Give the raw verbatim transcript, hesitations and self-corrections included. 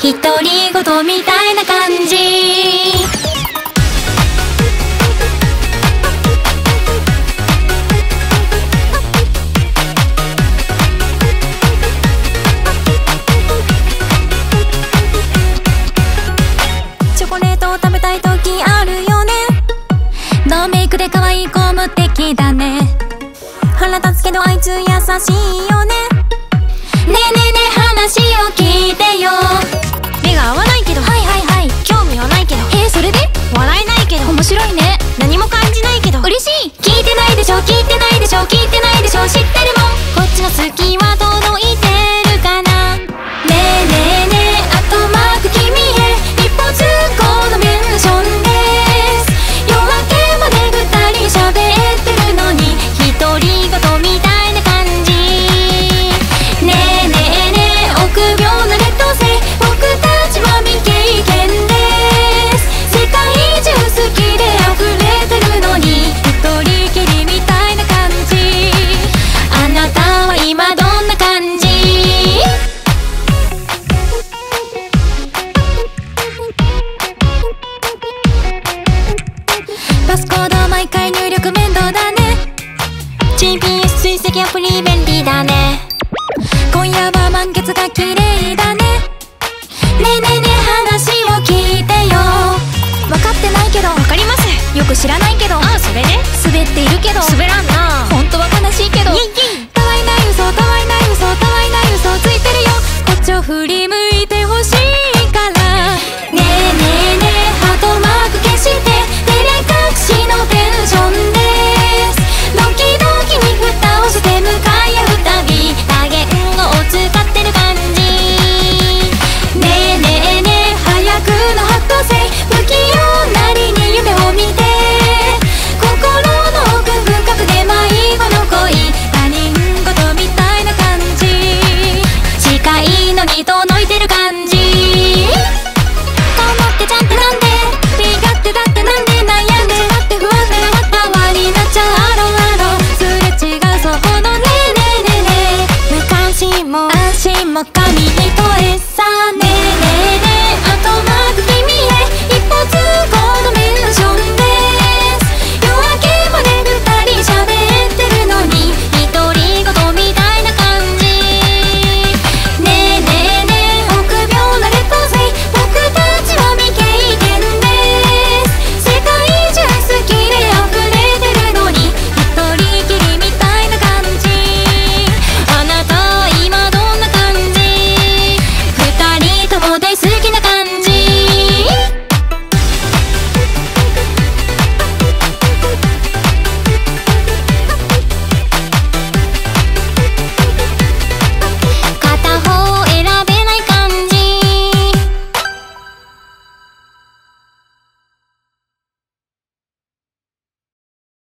独り言みたいな感じ。チョコレートを食べたい時あるよね。ノーメイクで可愛い子無敵だね。腹立つけどあいつ優しいよね。ねえねえねえ話を聞いてよ。 目が合わないけど、 はいはいはい。 興味はないけど、 えー、それで笑えないけど、 面白いね。 何も感じないけど、 嬉しい。聞いてないでしょ聞いてないでしょ聞いてないでしょ知ってるもん。こっちの好きは届いてるかな。ねえねえねえあとマーク君へ一歩通行のメンションです。夜明けまで二人喋ってるのに独り言みたいな感じ。ねえねえねえ臆病な劣等生僕たちは未経験です。世界中好きで溢れてるのに一人きりみたいな感じ。あなたは今どんな感じ？パスコード毎回入力面倒だね。 ジーピーエス 追跡アプリ便利だね。今夜は満月が綺麗だね。ねえねえねえ話を聞いてよ。分かってないけどわかります。 よく知らないけど、 ああ、それで滑っているけど滑らんな。